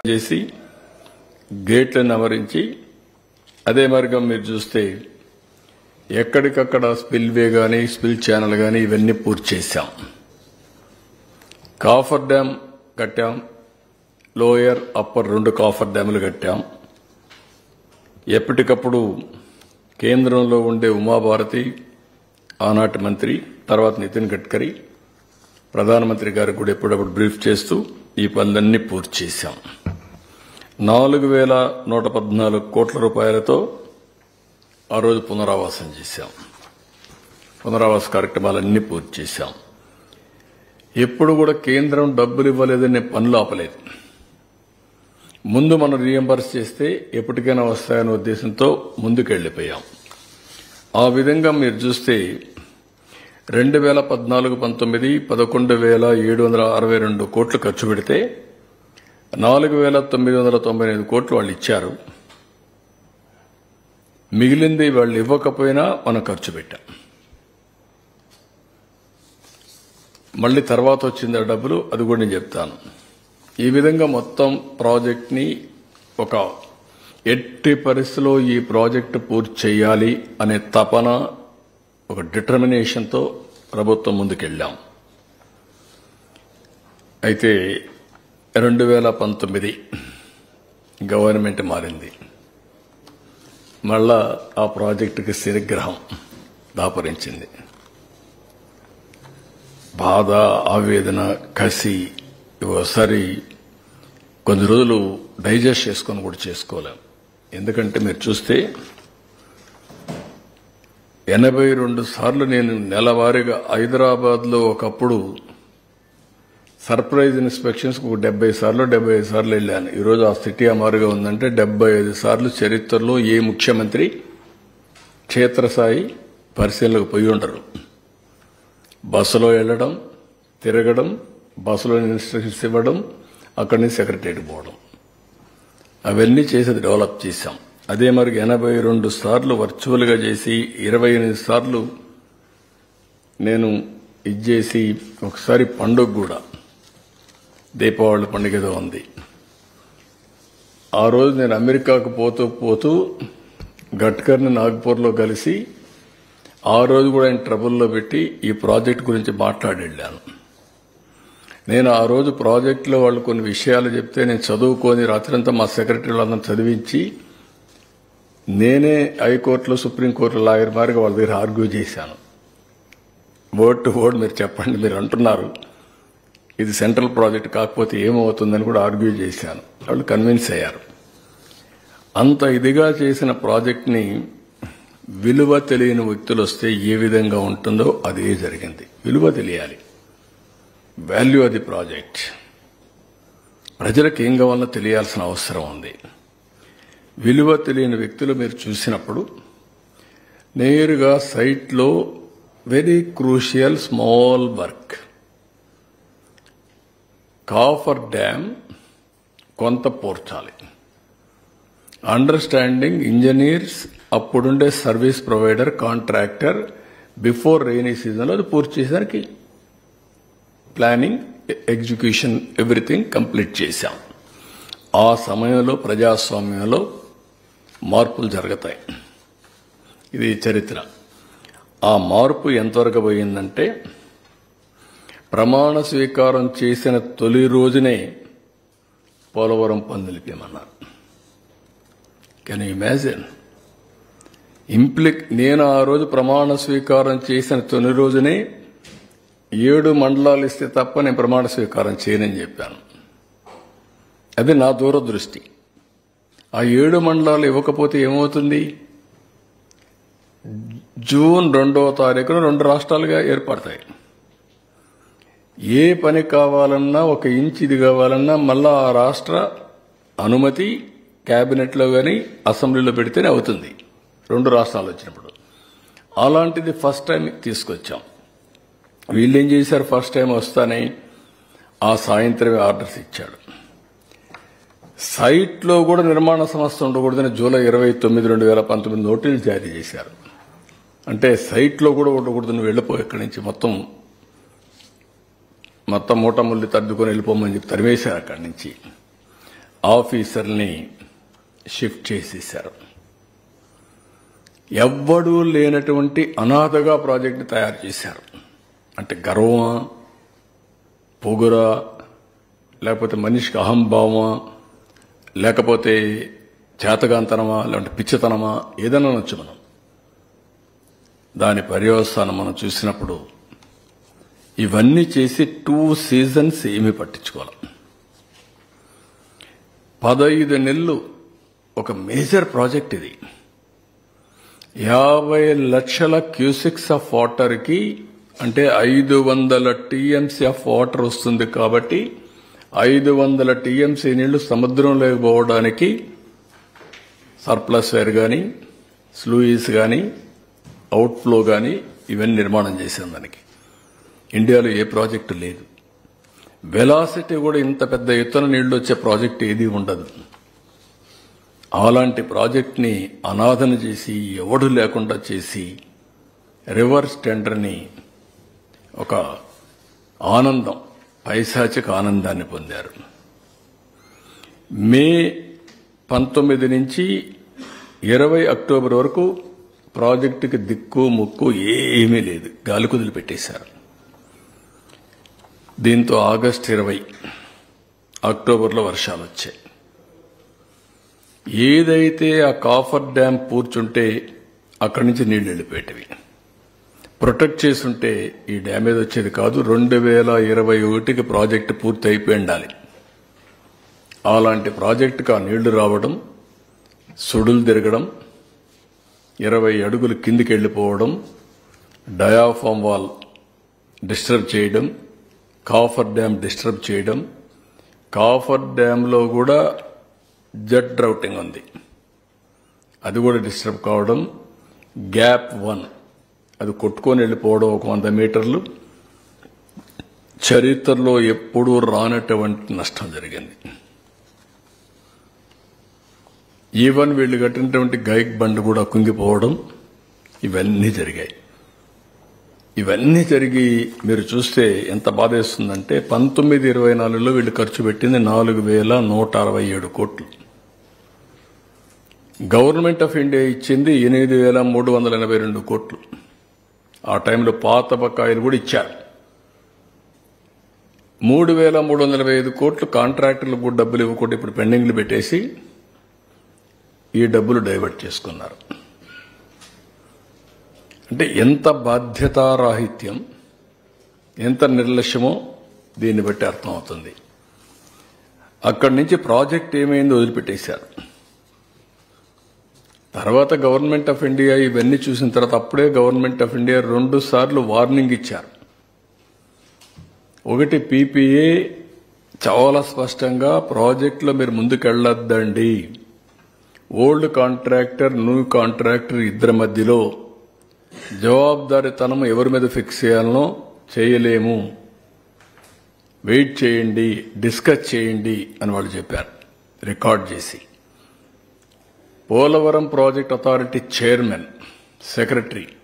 చేసి గేట్లను అమరించి అదే మార్గం మీరు చూస్తే ఎక్కడికక్కడ స్పిల్వే గానీ స్పిల్ ఛానల్ గానీ ఇవన్నీ పూర్తి చేశాం. కాఫర్ డ్యాం కట్టాం, లోయర్ అప్పర్ 2 కాఫర్ డ్యాములు కట్టాం. ఎప్పటికప్పుడు కేంద్రంలో ఉండే ఉమాభారతి ఆనాటి మంత్రి, తర్వాత నితిన్ గడ్కరీ ప్రధానమంత్రి గారికి కూడా ఎప్పుడప్పుడు బ్రీఫ్ చేస్తూ ఈ పనులన్నీ పూర్తి చేశాం. 4114 కోట్ల రూపాయలతో ఆ రోజు పునరావాసం చేశాం. పునరావాస కార్యక్రమాలన్నీ పూర్తి చేశాం. ఎప్పుడు కూడా కేంద్రం డబ్బులు ఇవ్వలేదని పనులు ఆపలేదు. ముందు మనం రీఎంబర్స్ చేస్తే ఎప్పటికైనా వస్తాయనే ఉద్దేశంతో ముందుకెళ్లిపోయాం. ఆ విధంగా మీరు చూస్తే 2014-19 11,762 కోట్లు ఖర్చు పెడితే 4,998 కోట్లు వాళ్ళు ఇచ్చారు. మిగిలింది వాళ్ళు ఇవ్వకపోయినా మనం ఖర్చు పెట్టాం. మళ్ళీ తర్వాత వచ్చింది ఆ డబ్బులు, అది కూడా నేను చెప్తాను. ఈ విధంగా మొత్తం ప్రాజెక్ట్ని ఒక ఎట్టి పరిస్థితిలో ఈ ప్రాజెక్టు పూర్తి చేయాలి అనే తపన, ఒక డిటర్మినేషన్తో ప్రభుత్వం ముందుకెళ్లాం. అయితే 2019 గవర్నమెంట్ మారింది. మళ్ళా ఆ ప్రాజెక్టుకి శనిగ్రహం దాపరించింది. బాధ, ఆవేదన, కసి ఒకసారి కొన్ని రోజులు డైజెస్ట్ చేసుకొని కూడా చేసుకోలేం. ఎందుకంటే మీరు చూస్తే 82 సార్లు నేను నెలవారీగా హైదరాబాద్లో ఒకప్పుడు సర్ప్రైజ్ ఇన్స్పెక్షన్స్ 70 సార్లు 75 సార్లు వెళ్ళాను. ఈరోజు ఆ సిటీ అమారుగా ఉందంటే 75 సార్లు చరిత్రలో ఏ ముఖ్యమంత్రి క్షేత్రస్థాయి పరిశీలనకు పోయి ఉండరు. బస్సులో వెళ్లడం, తిరగడం, బస్సులో ఇన్స్ట్రక్షన్స్ ఇవ్వడం, అక్కడి నుంచి సెక్రటరీకి పోవడం, అవన్నీ చేసేది డెవలప్ చేశాం. అదే మరి 82 సార్లు వర్చువల్గా చేసి 28 సార్లు నేను ఇచ్చేసి ఒకసారి పండుగ కూడా దీపావళి పండుగ ఏదో ఉంది. ఆ రోజు నేను అమెరికాకు పోతూ గడ్కర్ని నాగ్పూర్లో కలిసి ఆ రోజు కూడా ఆయన ట్రబుల్లో పెట్టి ఈ ప్రాజెక్ట్ గురించి మాట్లాడి వెళ్ళాను. నేను ఆ రోజు ప్రాజెక్టులో వాళ్ళు కొన్ని విషయాలు చెప్తే నేను చదువుకొని రాత్రంతా మా సెక్రటరీలందరూ చదివించి నేనే హైకోర్టులో సుప్రీంకోర్టులో లాయర్ మారిగా వాళ్ళ దగ్గర ఆర్గ్యూ చేశాను. వర్డ్ టు వర్డ్ మీరు చెప్పండి, మీరు అంటున్నారు ఇది సెంట్రల్ ప్రాజెక్ట్ కాకపోతే ఏమవుతుందని కూడా ఆర్గ్యూ చేశాను. వాళ్ళు కన్విన్స్ అయ్యారు. అంత ఇదిగా చేసిన ప్రాజెక్ట్ని విలువ తెలియని వ్యక్తులు వస్తే ఏ విధంగా ఉంటుందో అదే జరిగింది. విలువ తెలియాలి, వాల్యూ అది ప్రాజెక్ట్. ప్రజలకు ఏం కావాలో తెలియాల్సిన అవసరం ఉంది. విలువ తెలియని వ్యక్తులు మీరు చూసినప్పుడు నేరుగా సైట్లో very crucial small work, coffer dam కొంత పూర్చాలి. అండర్స్టాండింగ్ ఇంజనీర్స్, అప్పుడుండే service provider, contractor before rainy సీజన్లో అది పూర్తి చేసేసరికి ప్లానింగ్, ఎగ్జిక్యూషన్ ఎవ్రీథింగ్ కంప్లీట్ చేశాం. ఆ సమయంలో ప్రజాస్వామ్యంలో మార్పులు జరుగుతాయి. ఇది చరిత్ర. ఆ మార్పు ఎంతవరకు పోయిందంటే ప్రమాణ స్వీకారం చేసిన తొలి రోజునే పోలవరం పనులు నిలిపేయమన్నారు. Can you imagine? నేను ఆ రోజు ప్రమాణ స్వీకారం చేసిన తొలి రోజునే 7 మండలాలు ఇస్తే తప్ప నేను ప్రమాణ స్వీకారం చేయనని చెప్పాను. అది నా దూరదృష్టి. ఆ 7 మండలాలు ఇవ్వకపోతే ఏమవుతుంది? జూన్ 2వ తారీఖున 2 రాష్ట్రాలుగా ఏర్పడతాయి. ఏ పని కావాలన్నా, 1 ఇంచ్ ఇది కావాలన్నా మళ్ళా ఆ రాష్ట్ర అనుమతి కేబినెట్లో కానీ అసెంబ్లీలో పెడితేనే అవుతుంది 2 రాష్ట్రాలు వచ్చినప్పుడు. అలాంటిది ఫస్ట్ టైం తీసుకొచ్చాం. వీళ్ళేం చేశారు? ఫస్ట్ టైం వస్తానే ఆ సాయంత్రమే ఆర్డర్స్ ఇచ్చాడు. సైట్లో కూడా నిర్మాణ సంస్థ ఉండకూడదని జూలై 29, 2019 నోటీసులు జారీ చేశారు. అంటే సైట్లో కూడా ఉండకూడదని వెళ్ళిపో, ఇక్కడి నుంచి మొత్తం మూటముల్లి తద్దుకొని వెళ్ళిపోమని చెప్పి తరిమేశారు అక్కడి నుంచి. ఆఫీసర్ని షిఫ్ట్ చేసేశారు. ఎవ్వడూ లేనటువంటి అనాథగా ప్రాజెక్టు తయారు చేశారు. అంటే గర్వమా, పొగురా, లేకపోతే మనిషికి అహంభావమా, లేకపోతే చేతగాంతనమా, లేదంటే పిచ్చితనమా, ఏదైనా అనొచ్చు మనం. దాని పర్యవసానం మనం చూసినప్పుడు ఇవన్నీ చేసి 2 సీజన్స్ ఏమీ పట్టించుకోవాలి. 15 నెలలు ఒక మేజర్ ప్రాజెక్ట్ ఇది. 50 లక్షల క్యూసెక్స్ ఆఫ్ వాటర్కి అంటే 500 టీఎంసీ ఆఫ్ వాటర్ వస్తుంది. కాబట్టి 500 టీఎంసీ నీళ్లు సముద్రంలోకి పోవడానికి సర్ప్లస్ వైర్ కానీ, స్లూయిస్ కానీ, అవుట్ఫ్లో కానీ ఇవన్నీ నిర్మాణం చేశాం. దానికి ఇండియాలో ఏ ప్రాజెక్టు లేదు. వెలాసిటీ కూడా ఇంత పెద్ద ఎత్తున నీళ్లు వచ్చే ప్రాజెక్ట్ ఏది ఉండదు. అలాంటి ప్రాజెక్ట్ని అనాథన చేసి, ఎవడు లేకుండా చేసి, రివర్స్ టెండర్ని ఒక ఆనందం, పైశాచిక ఆనందాన్ని పొందారు. మే 19 నుంచి 20 అక్టోబర్ వరకు ప్రాజెక్టుకి దిక్కు ముక్కు ఏమీ లేదు, గాలి కుదిలి పెట్టేశారు. దీంతో ఆగస్టు 20 అక్టోబర్లో వర్షాలు వచ్చాయి. ఏదైతే ఆ కాఫర్ డ్యాం పూర్చుంటే అక్కడి నుంచి నీళ్లు వెళ్ళిపోయేటివి. ప్రొటెక్ట్ చేసుంటే ఈ డ్యామేజ్ వచ్చేది కాదు. 2021కి ప్రాజెక్టు పూర్తి అయిపోయి ఉండాలి. అలాంటి ప్రాజెక్టుకు ఆ నీళ్లు రావడం, సుడులు తిరగడం, 20 అడుగులు కిందికి వెళ్ళిపోవడం, డయాఫామ్ వాల్ డిస్టర్బ్ చేయడం, కాఫర్ డ్యామ్ డిస్టర్బ్ చేయడం. కాఫర్ డ్యాంలో కూడా జెట్ రౌటింగ్ ఉంది, అది కూడా డిస్టర్బ్ కావడం. గ్యాప్ 1 అది కొట్టుకొని వెళ్ళిపోవడం 100 మీటర్లు. చరిత్రలో ఎప్పుడూ రానటువంటి నష్టం జరిగింది. ఈవెన్ వీళ్ళు కట్టినటువంటి గైక్ బండ్ కూడా కుంగిపోవడం, ఇవన్నీ జరిగాయి. ఇవన్నీ జరిగి మీరు చూస్తే ఎంత బాధేస్తుందంటే 1924లో వీళ్ళు ఖర్చు పెట్టింది 4167 కోట్లు. గవర్నమెంట్ ఆఫ్ ఇండియా ఇచ్చింది 8382 కోట్లు. ఆ టైంలో పాత బకాయిలు కూడా ఇచ్చారు. 3345 కోట్లు కాంట్రాక్టర్లకు కూడా డబ్బులు ఇవ్వకుండా ఇప్పుడు పెండింగ్లు పెట్టేసి ఈ డబ్బులు డైవర్ట్ చేసుకున్నారు. అంటే ఎంత బాధ్యతారాహిత్యం, ఎంత నిర్లక్ష్యమో దీన్ని బట్టి అర్థమవుతుంది. అక్కడి నుంచి ప్రాజెక్ట్ ఏమైందో వదిలిపెట్టేశారు. తర్వాత గవర్నమెంట్ ఆఫ్ ఇండియా ఇవన్నీ చూసిన తర్వాత అప్పుడే గవర్నమెంట్ ఆఫ్ ఇండియా 2 సార్లు వార్నింగ్ ఇచ్చారు. ఒకటి పీపీఏ చాలా స్పష్టంగా ప్రాజెక్టులో మీరు ముందుకెళ్లొద్దండి, ఓల్డ్ కాంట్రాక్టర్ న్యూ కాంట్రాక్టర్ ఇద్దరి మధ్యలో జవాబుదారీతనం ఎవరి మీద ఫిక్స్ చేయాలనో చేయలేము, వెయిట్ చేయండి, డిస్కస్ చేయండి అని వాళ్ళు చెప్పారు రికార్డ్ చేసి. Polavaram project authority chairman, secretary